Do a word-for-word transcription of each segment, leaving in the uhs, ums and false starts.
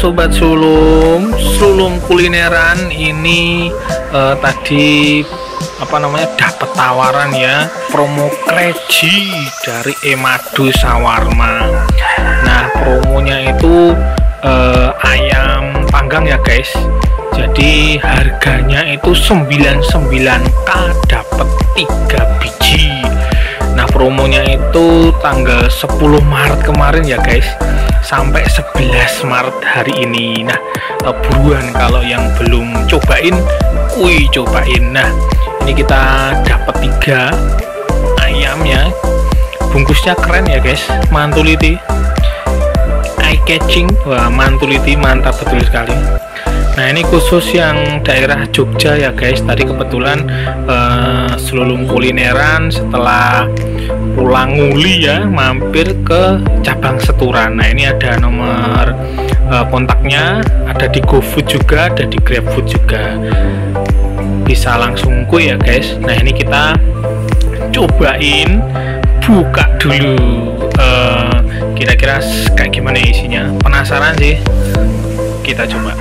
sobat sulum, sulum kulineran ini eh, tadi apa namanya dapat tawaran ya, promo kreji dari Emado Shawarma. Nah, promonya itu eh, ayam panggang ya guys. Jadi harganya itu sembilan puluh sembilan k dapat tiga biji. Nah, promonya itu tanggal sepuluh Maret kemarin ya guys, sampai sebelas Maret hari ini. Nah, buruan kalau yang belum cobain, wih cobain. Nah, ini kita dapat tiga ayam ya, bungkusnya keren ya guys, mantuliti, eye catching, wah mantuliti, mantap betul sekali. Nah, ini khusus yang daerah Jogja ya guys. Tadi kebetulan uh, selulum kulineran setelah pulang nguli ya, mampir ke cabang Seturan. Nah, ini ada nomor uh, kontaknya, ada di GoFood juga, ada di GrabFood juga, bisa langsung kuy ya guys. Nah, ini kita cobain, buka dulu kira-kira uh, kayak gimana isinya. Penasaran sih, kita coba.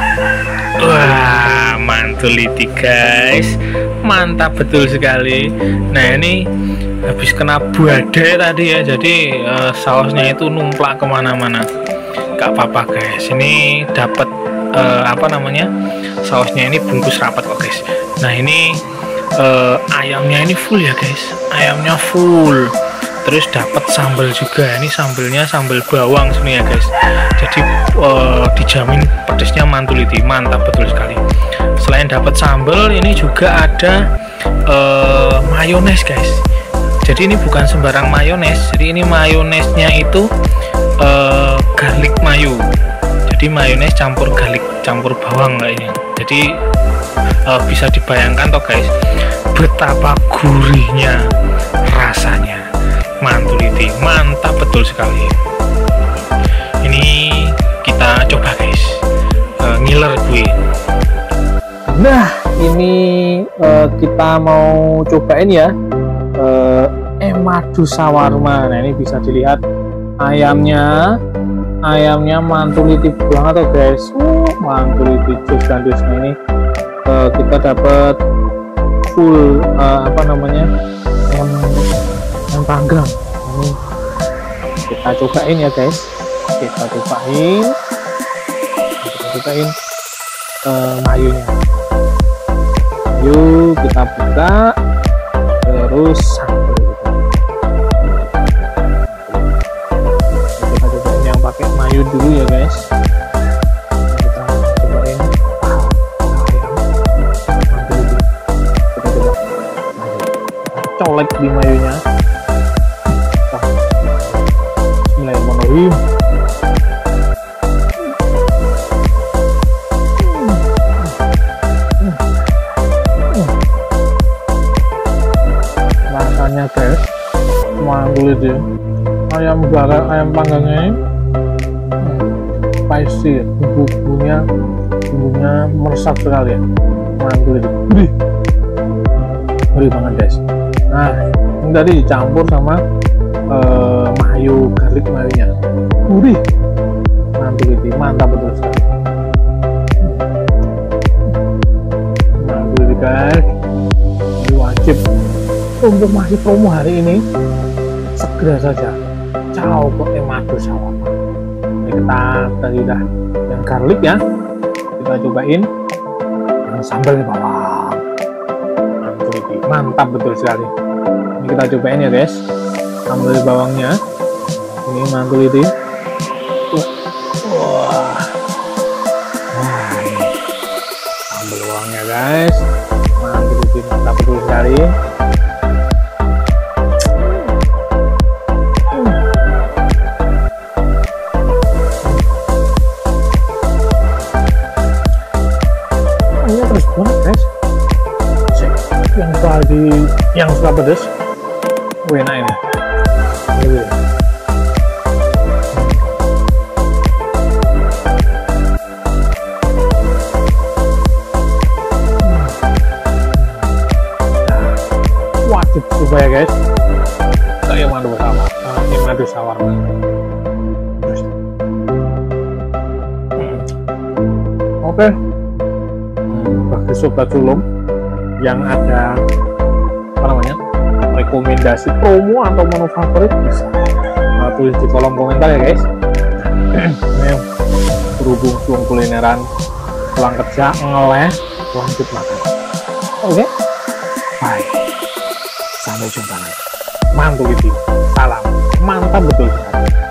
Wah, mantuliti guys, mantap betul sekali. Nah, ini habis kena badai tadi ya, jadi uh, sausnya itu numplak kemana-mana. Gak apa-apa guys, ini dapat uh, apa namanya, sausnya ini bungkus rapat kok guys. Nah, ini uh, ayamnya ini full ya guys, ayamnya full. Terus dapat sambal juga, ini sambelnya sambal bawang sini ya guys. Jadi uh, dijamin pedesnya mantuliti, mantap betul sekali. Selain dapat sambal, ini juga ada uh, mayones guys. Jadi ini bukan sembarang mayones, jadi ini mayonesnya itu uh, garlic mayo. Jadi mayones campur garlic, campur bawang kayaknya. Jadi uh, bisa dibayangkan toh guys, betapa gurihnya rasanya. Mantuliti, mantap betul sekali. Ini kita coba guys, uh, ngiler gue. Nah, ini uh, kita mau cobain ya, uh, Emado Shawarma. Nah, ini bisa dilihat ayamnya, ayamnya mantuliti banget tuh guys. Uh, mantuliti jus dan jus. Nah, ini uh, kita dapat full uh, apa namanya, ayam ayam panggang. Uh, kita cobain ya guys, kita cobain, kita cobain uh, mayonya. Yuk kita buka, terus sambal gitu. Kita cobain yang pakai mayo dulu ya guys. Kita cobain ayam mantap itu. Kita coba mayo, colek di mayonya. Bismillahirrahmanirrahim. Rasanya guys, mantul itu ayam bakar, ayam panggangnya ini spicy, bumbunya bumbunya meresap sekali ya, mantul itu, gurih gurih banget guys. Nah, ini tadi dicampur sama uh, mayo, garlic mayonya, gurih, mantul itu, mantap betul sekali, mantul itu guys. Ini wajib untuk masih promo hari ini, segera saja ciao ke Emado Shawarma. Ini kita tadi udah yang garlic ya, kita cobain yang sambal bawang, mantap, mantap betul sekali. Ini kita cobain ya guys, sambal bawangnya ini mantul itu. Wah, wah ini sambal bawangnya guys, mantul itu, mantap betul sekali. Terus banget guys, yang tadi yang suka pedas, oh, enak ini. Ini wajib coba ya guys, kayak Emado Shawarma, Emado Shawarma. Terus, hmm. Oke, hmm, bagi sobat sulung yang ada apa namanya rekomendasi promo atau menu favorit bisa uh, tulis di kolom komentar ya guys. Ini berhubung sulung kulineran pulang kerja ngeleh, lanjut makan. Oke, bye, sampai jumpa lagi. Mantul video, salam mantap betul.